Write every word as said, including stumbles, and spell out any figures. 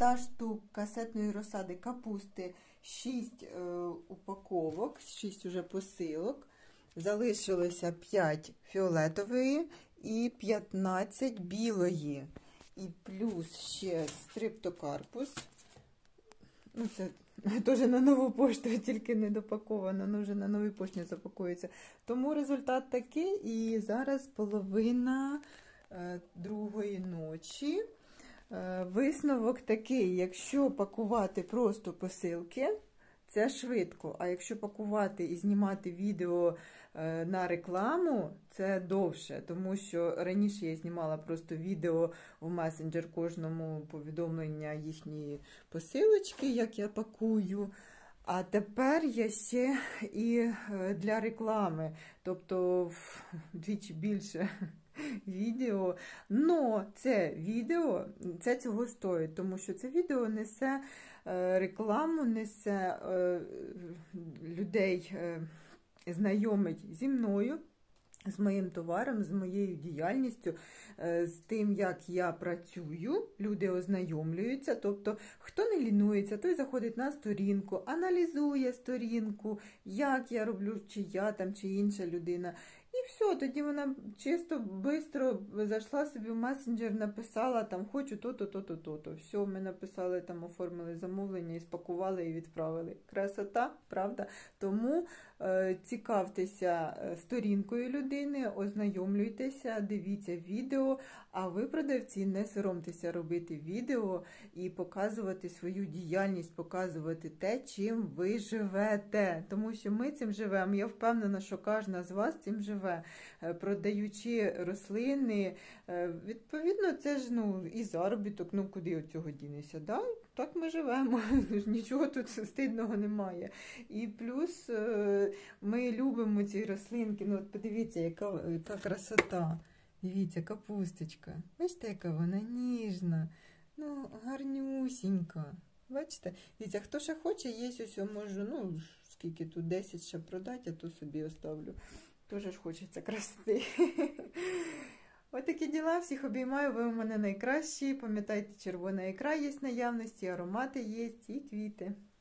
ста штук касетної розсади капусти, шість е, упаковок, шість уже посилок. Залишилося п'ять фіолетової і п'ятнадцять білої. І плюс ще стриптокарпус. Ну, це теж на нову пошту, тільки не допаковано, ну вже на новій пошті запакується. Тому результат такий, і зараз половина е, другої ночі. Е, висновок такий: якщо пакувати просто посилки, це швидко, а якщо пакувати і знімати відео е, на рекламу, це довше, тому що раніше я знімала просто відео в месенджер кожному повідомлення їхньої посилочки, як я пакую. А тепер я ще і для реклами, тобто вдвічі більше відео. Но це відео, це цього стоїть, тому що це відео несе рекламу, несе людей, знайомить зі мною, з моїм товаром, з моєю діяльністю, з тим, як я працюю, люди ознайомлюються, тобто, хто не лінується, той заходить на сторінку, аналізує сторінку, як я роблю, чи я там, чи інша людина. І все, тоді вона чисто, швидко зайшла собі в месенджер, написала, там, хочу то-то, то-то, то-то. Все, ми написали, там, оформили замовлення, і спакували, і відправили. Красота, правда? Тому е, цікавтеся сторінкою людини, ознайомлюйтеся, дивіться відео, а ви, продавці, не соромтеся робити відео і показувати свою діяльність, показувати те, чим ви живете. Тому що ми цим живемо. Я впевнена, що кожна з вас цим живе. Продаючи рослини, відповідно, це ж ну, і заробіток, ну куди від цього дінешся, да? Так ми живемо, нічого тут стидного немає. І плюс ми любимо ці рослинки, ну от подивіться, яка, яка красота, дивіться, капусточка, бачите, яка вона ніжна, ну гарнюсінька, бачите, дивіться, хто ще хоче, є ось, можу, ну скільки тут, десять ще продати, а то собі оставлю. Тоже ж хочеться красоти. Ось такі діла. Всіх обіймаю. Ви у мене найкращі. Пам'ятайте, червона ікра є в наявності, аромати є і квіти.